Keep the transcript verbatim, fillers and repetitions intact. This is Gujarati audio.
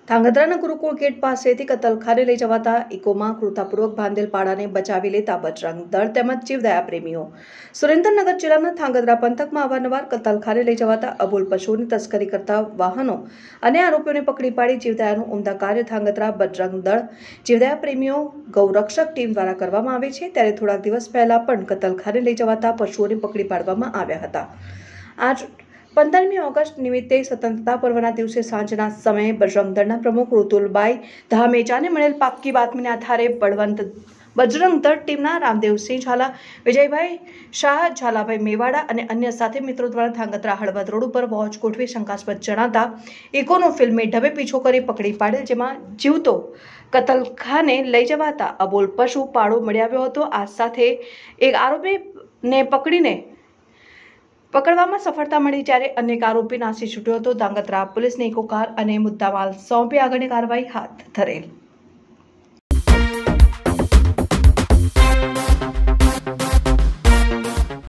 ધાંગધ્રાના ગુરુકુળ ગેટ પાસેથી કતલખાને લઈ જવાતા ઇકોમાં ક્રૂરતાપૂર્વક બાંધેલ પાડાને બચાવી લેતા બજરંગ દળ તેમજ જીવદયા પ્રેમીઓ. સુરેન્દ્રનગર જિલ્લાના ધાંગધ્રા પંથકમાં અવારનવાર કતલખાને લઈ જવાતા અબોલ પશુઓની તસ્કરી કરતા વાહનો અને આરોપીઓને પકડી પાડી જીવદયાનું ઉમદા કાર્ય ધાંગધ્રા બજરંગ દળ જીવદયા પ્રેમીઓ ગૌરક્ષક ટીમ દ્વારા કરવામાં આવે છે. ત્યારે થોડાક દિવસ પહેલા પણ કતલખાને લઈ જવાતા પશુઓને પકડી પાડવામાં આવ્યા હતા. આજ પંદરમી ઓગસ્ટ નિમિત્તે સ્વતંત્રતા પર્વના દિવસે સાંજના સમયે બજરંગ દળના પ્રમુખ ઋતુલબાઈ ધામેચાને મળેલ પાક્કી બાતમીના આધારે બળવંત બજરંગ દળ ટીમના રામદેવસિંહ ઝાલા, વિજયભાઈ શાહ, ઝાલાભાઈ મેવાડા અને અન્ય સાથે મિત્રો દ્વારા ધાંગધ્રા હળવદ રોડ ઉપર વોચ ગોઠવી શંકાસ્પદ જણાતા ઇકોનો ફિલ્મી ઢબે પીછો કરી પકડી પાડેલ, જેમાં જીવતો કતલખાને લઈ જવાતા અબોલ પશુ પાડો મળી આવ્યો હતો. આ સાથે એક આરોપીને પકડીને પકડવામાં સફળતા મળી, જ્યારે અનેક આરોપી નાસી છૂટ્યો હતો. ધાંગધ્રા પોલીસને ઇકો કાર અને મુદ્દામાલ સોંપી આગળની કાર્યવાહી હાથ ધરેલ.